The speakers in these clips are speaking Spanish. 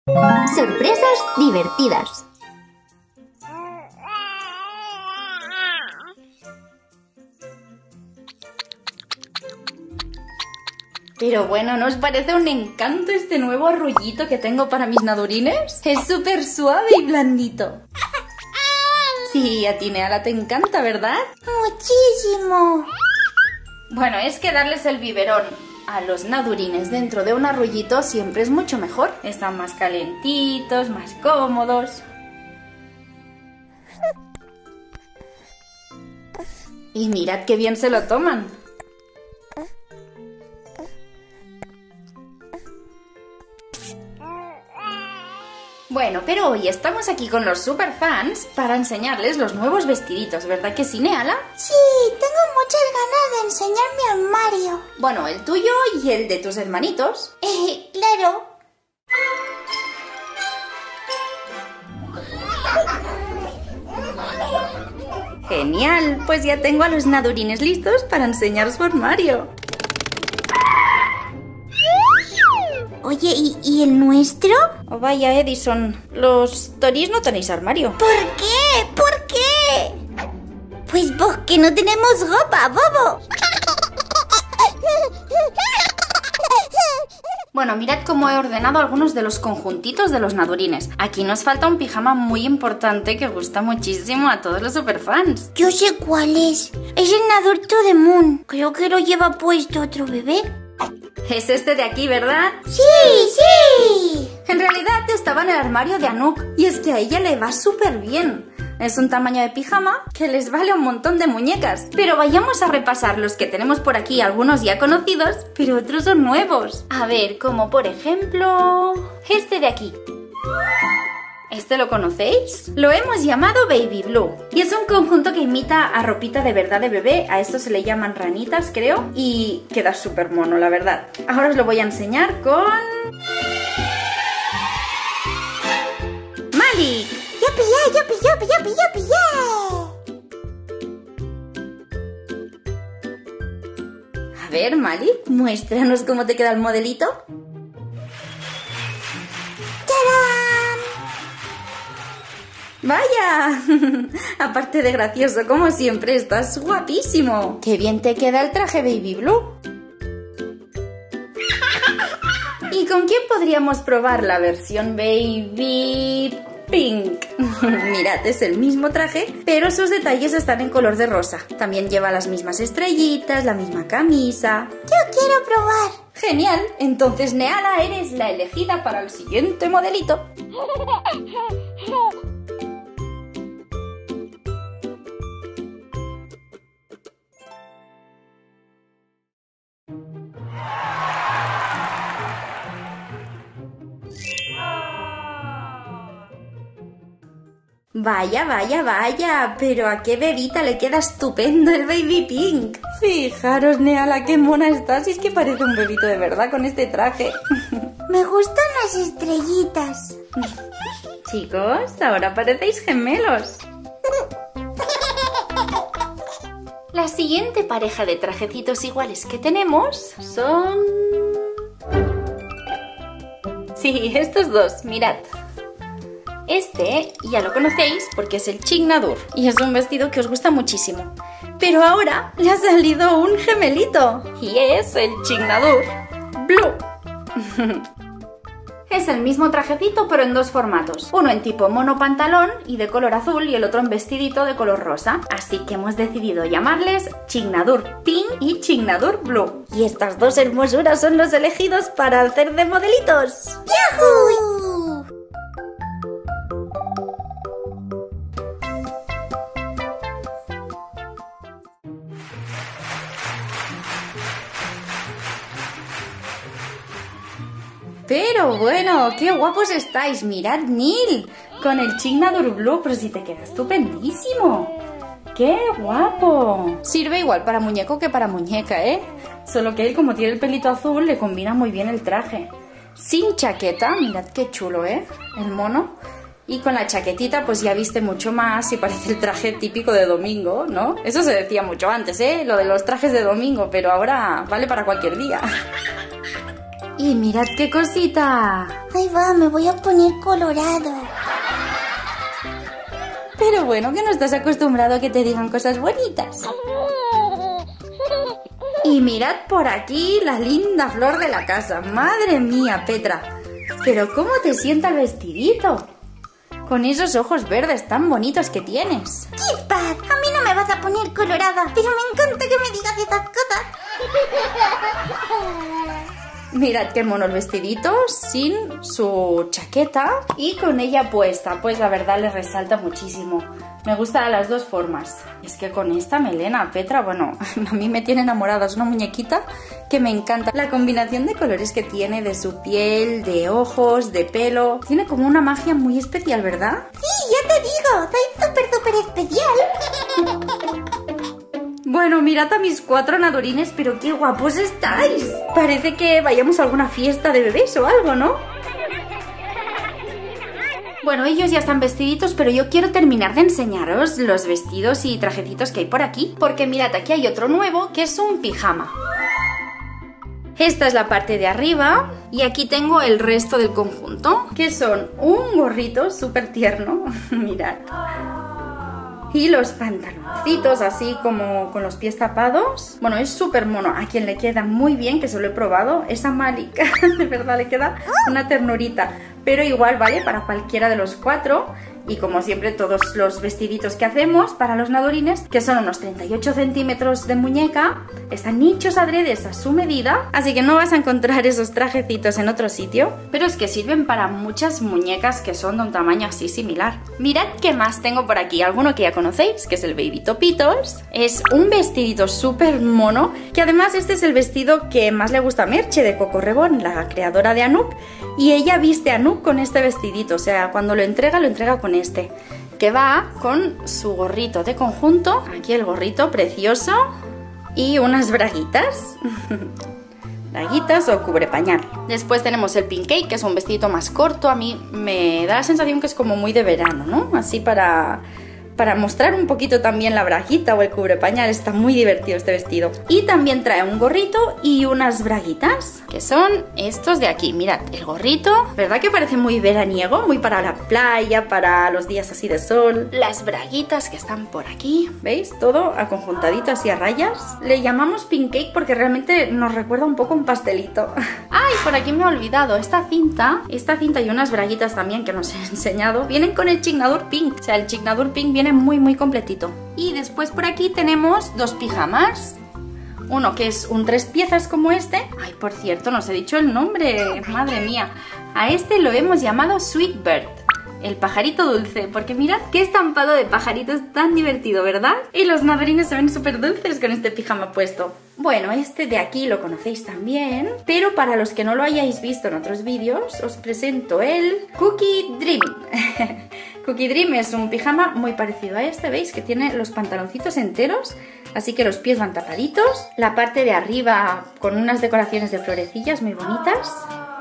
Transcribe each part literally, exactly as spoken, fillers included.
Sorpresas divertidas. Pero bueno, ¿no os parece un encanto este nuevo arrollito que tengo para mis nadurines? Es súper suave y blandito. Sí, a ti, Neala, te encanta, ¿verdad? Muchísimo. Bueno, es que darles el biberón a los nadurines dentro de un arrollito siempre es mucho mejor. Están más calentitos, más cómodos. Y mirad qué bien se lo toman. Bueno, pero hoy estamos aquí con los superfans para enseñarles los nuevos vestiditos, ¿verdad que sí, Neala? Sí, tengo muchas ganas de enseñar mi armario. Bueno, el tuyo y el de tus hermanitos. Eh, claro. Genial, pues ya tengo a los nadurines listos para enseñar su armario. Oye, ¿y, y el nuestro? Oh, vaya, Edison, los Toris no tenéis armario. ¿Por qué? ¿Por qué? Pues porque no tenemos ropa, bobo. Bueno, mirad cómo he ordenado algunos de los conjuntitos de los nadurines. Aquí nos falta un pijama muy importante que gusta muchísimo a todos los superfans. Yo sé cuál es. Es el Nadur to the Moon. Creo que lo lleva puesto otro bebé. Es este de aquí, ¿verdad? ¡Sí, sí! En realidad estaba en el armario de Anouk y es que a ella le va súper bien. Es un tamaño de pijama que les vale un montón de muñecas. Pero vayamos a repasar los que tenemos por aquí, algunos ya conocidos, pero otros son nuevos. A ver, como por ejemplo este de aquí. ¿Este lo conocéis? Lo hemos llamado Baby Blue y es un conjunto que imita a ropita de verdad de bebé. A esto se le llaman ranitas, creo, y queda súper mono, la verdad. Ahora os lo voy a enseñar con Malik. ¡Ya pillé, ya pillé, ya pillé, ya pillé! A ver, Malik, muéstranos cómo te queda el modelito. ¡Vaya! Aparte de gracioso, como siempre, estás guapísimo. ¡Qué bien te queda el traje Baby Blue! ¿Y con quién podríamos probar la versión Baby Pink? Mirad, es el mismo traje, pero sus detalles están en color de rosa. También lleva las mismas estrellitas, la misma camisa. ¡Yo quiero probar! ¡Genial! Entonces, Neala, eres la elegida para el siguiente modelito. Vaya, vaya, vaya, pero a qué bebita le queda estupendo el Baby Pink. Fijaros, Neala, qué mona estás, y es que parece un bebito de verdad con este traje. Me gustan las estrellitas. Chicos, ahora parecéis gemelos. La siguiente pareja de trajecitos iguales que tenemos son... Sí, estos dos, mirad. Este ya lo conocéis porque es el Chignadur y es un vestido que os gusta muchísimo. Pero ahora le ha salido un gemelito y es el Chignadur Blue. Es el mismo trajecito pero en dos formatos. Uno en tipo mono pantalón y de color azul y el otro en vestidito de color rosa. Así que hemos decidido llamarles Chignadur Pink y Chignadur Blue. Y estas dos hermosuras son los elegidos para hacer de modelitos. ¡Yahoo! Pero bueno, qué guapos estáis. Mirad, Neil, con el Chignadur Blue, pero si te queda estupendísimo. ¡Qué guapo! Sirve igual para muñeco que para muñeca, ¿eh? Solo que él, como tiene el pelito azul, le combina muy bien el traje. Sin chaqueta, mirad qué chulo, ¿eh? El mono. Y con la chaquetita, pues ya viste mucho más y parece el traje típico de domingo, ¿no? Eso se decía mucho antes, ¿eh? Lo de los trajes de domingo, pero ahora vale para cualquier día. Y mirad qué cosita. Ahí va, me voy a poner colorado. Pero bueno, que no estás acostumbrado a que te digan cosas bonitas. Y mirad por aquí la linda flor de la casa. Madre mía, Petra. Pero ¿cómo te sienta el vestidito? Con esos ojos verdes tan bonitos que tienes. ¡Qué paz! A mí no me vas a poner colorada, pero me encanta que me digas esas cosas. Mirad qué mono el vestidito, sin su chaqueta y con ella puesta. Pues la verdad le resalta muchísimo. Me gusta de las dos formas. Es que con esta melena, Petra, bueno, a mí me tiene enamorada. Es una muñequita que me encanta. La combinación de colores que tiene, de su piel, de ojos, de pelo. Tiene como una magia muy especial, ¿verdad? Sí, ya te digo, soy súper, súper especial. Bueno, mirad a mis cuatro nadorines, pero qué guapos estáis. Parece que vayamos a alguna fiesta de bebés o algo, ¿no? Bueno, ellos ya están vestiditos, pero yo quiero terminar de enseñaros los vestidos y trajecitos que hay por aquí. Porque mirad, aquí hay otro nuevo, que es un pijama. Esta es la parte de arriba y aquí tengo el resto del conjunto, que son un gorrito súper tierno, mirad. Y los pantaloncitos así como con los pies tapados. Bueno, es súper mono. A quien le queda muy bien, que se lo he probado, esa Malika, de verdad le queda una ternurita. Pero igual vale para cualquiera de los cuatro. Y como siempre, todos los vestiditos que hacemos para los nadorines, que son unos treinta y ocho centímetros de muñeca, están hechos adredes a su medida, así que no vas a encontrar esos trajecitos en otro sitio, pero es que sirven para muchas muñecas que son de un tamaño así similar. Mirad qué más tengo por aquí, alguno que ya conocéis, que es el Baby Topitos. Es un vestidito súper mono, que además este es el vestido que más le gusta a Merche de Coco Rebón, la creadora de Anouk, y ella viste a Anouk con este vestidito, o sea, cuando lo entrega, lo entrega con este, que va con su gorrito de conjunto, aquí el gorrito precioso, y unas braguitas, braguitas o cubre pañal. Después tenemos el Pink Cake, que es un vestidito más corto, a mí me da la sensación que es como muy de verano, ¿no? Así para... para mostrar un poquito también la braguita o el cubrepañal. Está muy divertido este vestido. Y también trae un gorrito y unas braguitas, que son estos de aquí. Mirad, el gorrito, ¿verdad que parece muy veraniego? Muy para la playa, para los días así de sol. Las braguitas que están por aquí, ¿veis? Todo aconjuntadito así a rayas. Le llamamos Pink Cake porque realmente nos recuerda un poco a un pastelito. ¡Ay! Por aquí me he olvidado. Esta cinta, esta cinta y unas braguitas también que nos he enseñado, vienen con el Chignadur Pink. O sea, el Chignadur Pink viene muy muy completito. Y después por aquí tenemos dos pijamas. Uno que es un tres piezas como este. Ay, por cierto, no os he dicho el nombre. Madre mía. A este lo hemos llamado Sweet Bird, el pajarito dulce, porque mirad qué estampado de pajaritos tan divertido, ¿verdad? Y los nadorines se ven súper dulces con este pijama puesto. Bueno, este de aquí lo conocéis también, pero para los que no lo hayáis visto en otros vídeos, os presento el Cookie Dream. Cookie Dream es un pijama muy parecido a este, ¿veis? Que tiene los pantaloncitos enteros, así que los pies van tapaditos, la parte de arriba con unas decoraciones de florecillas muy bonitas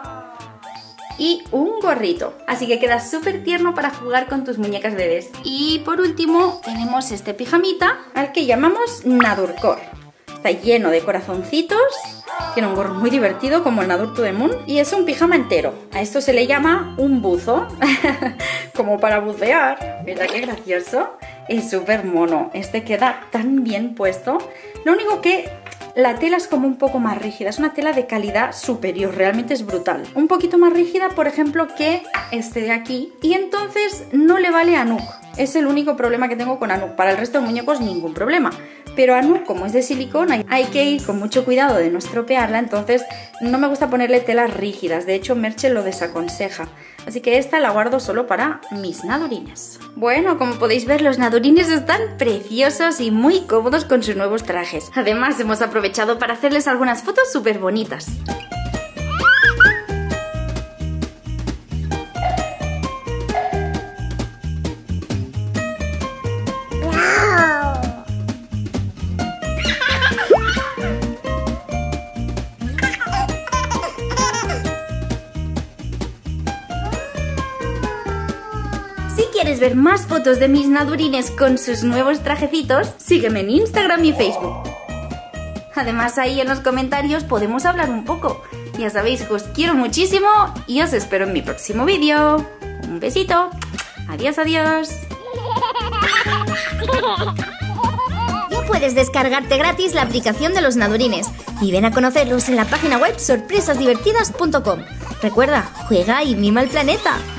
y un gorrito, así que queda súper tierno para jugar con tus muñecas bebés. Y por último tenemos este pijamita al que llamamos Nadurcore. Está lleno de corazoncitos, tiene un gorro muy divertido como el Nadur to the Moon y es un pijama entero. A esto se le llama un buzo, como para bucear. ¿Verdad qué gracioso? Es súper mono, este queda tan bien puesto. Lo único que la tela es como un poco más rígida, es una tela de calidad superior, realmente es brutal. Un poquito más rígida, por ejemplo, que este de aquí, y entonces no le vale a Anouk. Es el único problema que tengo con Anouk. Para el resto de muñecos ningún problema, pero Anouk, como es de silicona, hay que ir con mucho cuidado de no estropearla, entonces no me gusta ponerle telas rígidas. De hecho, Merche lo desaconseja, así que esta la guardo solo para mis nadorines. Bueno, como podéis ver, los nadorines están preciosos y muy cómodos con sus nuevos trajes. Además, hemos aprovechado para hacerles algunas fotos súper bonitas. Si quieres ver más fotos de mis nadurines con sus nuevos trajecitos, sígueme en Instagram y Facebook. Además, ahí en los comentarios podemos hablar un poco. Ya sabéis que os quiero muchísimo y os espero en mi próximo vídeo. Un besito. Adiós, adiós. Ya puedes descargarte gratis la aplicación de los Nadurines y ven a conocerlos en la página web sorpresas divertidas punto com. Recuerda, juega y mima el planeta.